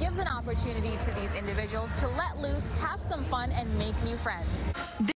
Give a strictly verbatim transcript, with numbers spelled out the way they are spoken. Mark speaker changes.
Speaker 1: gives an opportunity to these individuals to let loose, have some fun, and make new friends.